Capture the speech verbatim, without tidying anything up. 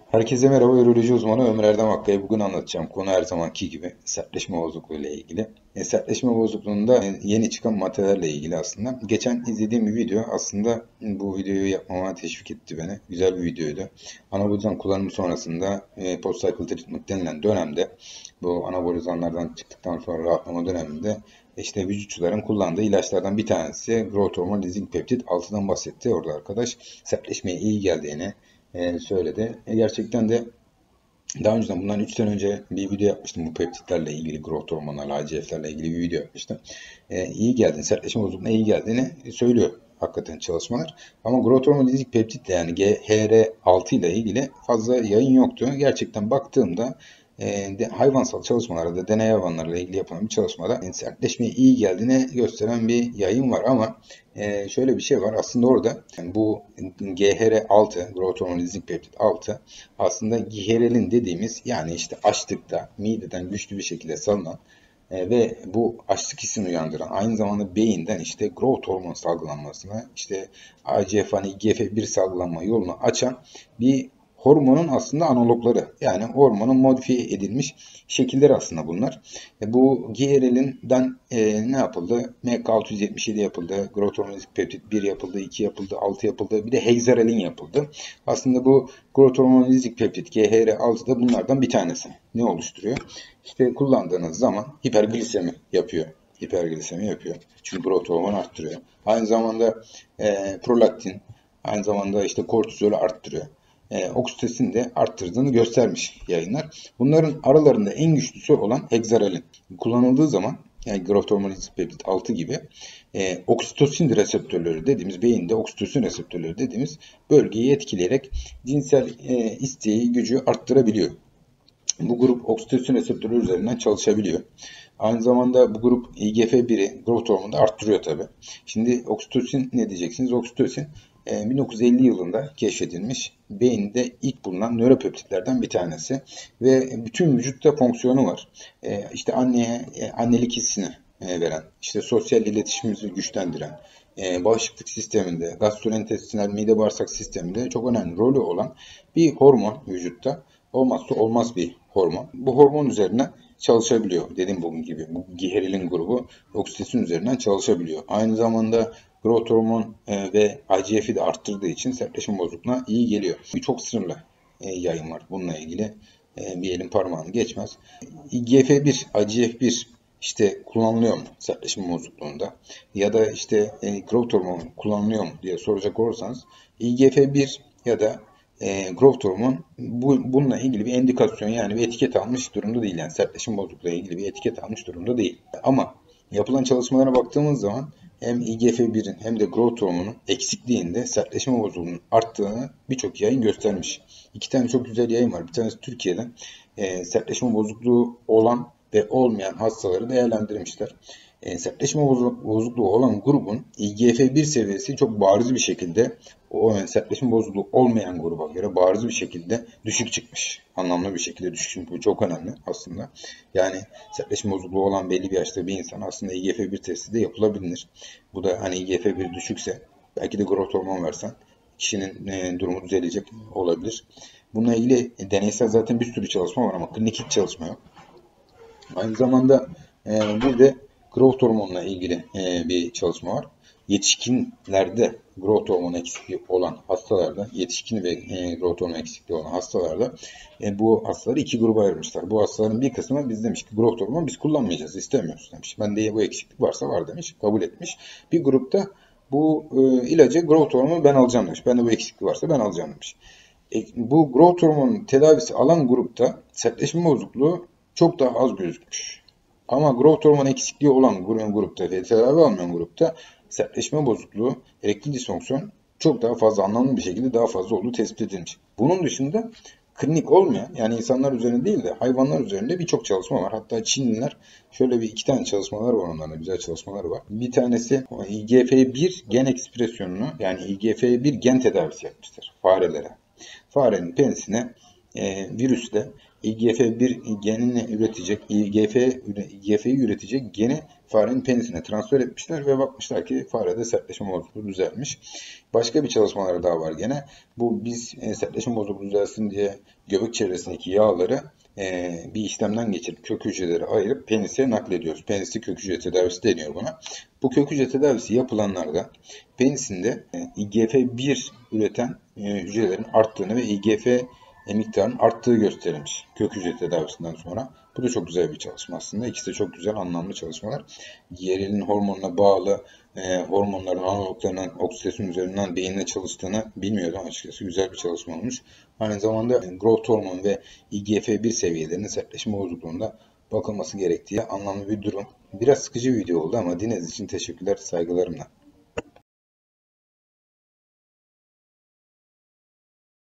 Herkese merhaba, üroloji uzmanı Ömer Erdem Akkaya. Bugün anlatacağım konu her zamanki gibi sertleşme bozukluğu ile ilgili. E, sertleşme bozukluğunda e, yeni çıkan maddelerle ilgili aslında. Geçen izlediğim bir video aslında bu videoyu yapmama teşvik etti beni. Güzel bir videoydu. Anabolizan kullanımı sonrasında e, post cycle treatment denilen dönemde bu anabolizanlardan çıktıktan sonra rahatlama döneminde işte vücutçuların kullandığı ilaçlardan bir tanesi growth hormone releasing peptide altıdan bahsetti orada arkadaş. Sertleşmeye iyi geldiğini e, söyledi. E, gerçekten de daha önceden bundan üç sene önce bir video yapmıştım bu peptitlerle ilgili, growth hormonlarla, I G F'lerle ilgili bir video yapmıştım. E, iyi geldiğini, sertleşme bozukluğuna iyi geldiğini söylüyor hakikaten çalışmalar. Ama growth hormone lizik peptitle yani G H R altı ile ilgili fazla yayın yoktu. Gerçekten baktığımda e, de, hayvansal çalışmalarda, deney hayvanlarla ilgili yapılan bir çalışmada yani sertleşmeye iyi geldiğini gösteren bir yayın var ama e, şöyle bir şey var. Aslında orada yani bu G H R altı, growth hormone releasing peptide altı aslında giherelin dediğimiz yani işte açlıkta mideden güçlü bir şekilde salınan e, ve bu açlık hissini uyandıran aynı zamanda beyinden işte growth hormon salgılanmasına işte I G F one, I G F bir salgılanma yolunu açan bir hormonun aslında analogları. Yani hormonun modifiye edilmiş şekilleri aslında bunlar. E, bu G R L'den e, ne yapıldı? M K altı yüz yetmiş yedi yapıldı. Growth hormone peptide bir yapıldı, iki yapıldı, altı yapıldı. Bir de hexarelin yapıldı. Aslında bu growth hormone peptide G H R altı da bunlardan bir tanesi. Ne oluşturuyor? İşte kullandığınız zaman hiperglisemi yapıyor. Hiperglisemi yapıyor. Çünkü growth hormonu arttırıyor. Aynı zamanda e, prolaktin, aynı zamanda işte kortizolü arttırıyor. E, oksitosin de arttırdığını göstermiş yayınlar. Bunların aralarında en güçlüsü olan hexarelin kullanıldığı zaman yani growth hormone peptide altı gibi e, oksitosin reseptörleri dediğimiz beyinde oksitosin reseptörleri dediğimiz bölgeyi etkileyerek cinsel e, isteği, gücü arttırabiliyor. Bu grup oksitosin reseptörü üzerinden çalışabiliyor. Aynı zamanda bu grup I G F biri growth hormonu da arttırıyor tabi. Şimdi oksitosin ne diyeceksiniz? Oksitosin bin dokuz yüz elli yılında keşfedilmiş beyinde ilk bulunan nöropeptitlerden bir tanesi ve bütün vücutta fonksiyonu var. İşte anneye annelik hissini veren, işte sosyal iletişimimizi güçlendiren, bağışıklık sisteminde, gastrointestinal mide bağırsak sisteminde çok önemli rolü olan bir hormon vücutta. Olmazsa olmaz bir hormon. Bu hormon üzerine çalışabiliyor. Dediğim bugün gibi bu giherilin grubu oksitosin üzerinden çalışabiliyor. Aynı zamanda growth hormon e, ve I G F'i de arttırdığı için sertleşme bozukluğuna iyi geliyor. Çok sınırlı e, yayın var bununla ilgili. E, bir elin parmağını geçmez. I G F bir, I G F bir işte kullanılıyor mu sertleşme bozukluğunda ya da işte e, growth hormonu kullanılıyor mu diye soracak olursanız I G F bir ya da e, growth hormon bu, bununla ilgili bir endikasyon yani bir etiket almış durumda değil. Yani sertleşim bozukluğuyla ilgili bir etiket almış durumda değil. Ama yapılan çalışmalara baktığımız zaman hem I G F birin hem de growth hormonun eksikliğinde sertleşme bozukluğunun arttığını birçok yayın göstermiş. İki tane çok güzel yayın var. Bir tanesi Türkiye'den e, sertleşme bozukluğu olan ve olmayan hastaları değerlendirmişler. E, sertleşme bozukluğu olan grubun I G F bir seviyesi çok bariz bir şekilde o yani sertleşme bozukluğu olmayan gruba göre bariz bir şekilde düşük çıkmış. Anlamlı bir şekilde düşük çıkmış. Bu çok önemli aslında. Yani sertleşme bozukluğu olan belli bir yaşta bir insan aslında I G F bir testi de yapılabilir. Bu da hani I G F bir düşükse belki de growth hormon versen kişinin e, durumu düzelecek olabilir. Bununla ilgili e, deneysel zaten bir sürü çalışma var ama klinik hiç çalışma yok. Aynı zamanda e, bir de growth hormonla ilgili e, bir çalışma var. Yetişkinlerde growth hormonu eksikliği olan hastalarda, yetişkin ve e, growth hormonu eksikliği olan hastalarda e, bu hastaları iki gruba ayırmışlar. Bu hastaların bir kısmı biz demiş ki growth hormonu biz kullanmayacağız, istemiyoruz demiş. Ben de bu eksiklik varsa var demiş, kabul etmiş. Bir grupta bu e, ilacı growth hormonu ben alacağım demiş. Ben de bu eksiklik varsa ben alacağım demiş. E, bu growth hormonu tedavisi alan grupta sertleşme bozukluğu çok daha az gözükmüş. Ama growth hormonu eksikliği olan grupta ve tedavi almayan grupta sertleşme bozukluğu, erektil disfonksiyon çok daha fazla anlamlı bir şekilde daha fazla olduğu tespit edilmiş. Bunun dışında klinik olmayan yani insanlar üzerinde değil de hayvanlar üzerinde birçok çalışma var. Hatta Çinliler şöyle bir iki tane çalışmalar var onlarda güzel çalışmaları var. Bir tanesi I G F bir gen ekspresyonunu yani I G F bir gen tedavisi yapmışlar farelere. Farenin penisine e, virüsle I G F bir genini üretecek, I G F, I G F'yi üretecek geni farenin penisine transfer etmişler ve bakmışlar ki farede sertleşme bozukluğu düzelmiş. Başka bir çalışmaları daha var gene. Bu biz e, sertleşme bozukluğu düzelsin diye göbek çevresindeki yağları e, bir işlemden geçirip kök hücreleri ayırıp penise naklediyoruz. Penisi kök hücre tedavisi deniyor buna. Bu kök hücre tedavisi yapılanlarda penisinde e, I G F bir üreten e, hücrelerin arttığını ve I G F miktarının arttığı gösterilmiş kök hücre tedavisinden sonra. Bu da çok güzel bir çalışma aslında. İkisi de çok güzel, anlamlı çalışmalar. Gerelin hormonuna bağlı e, hormonların analoglarının oksitasyon üzerinden beyinle çalıştığını bilmiyordum açıkçası. Güzel bir çalışma olmuş. Aynı zamanda e, growth hormon ve I G F bir seviyelerinin sertleşme bozukluğunda bakılması gerektiği anlamlı bir durum. Biraz sıkıcı bir video oldu ama dinlediğiniz için teşekkürler, saygılarımla.